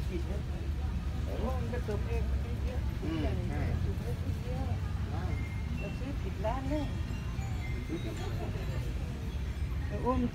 กินเนี่ยแต่ว่ามันจะเติมเองมันเยอะใช่เราซื้อผิดร้านเนี่ยอุ้ม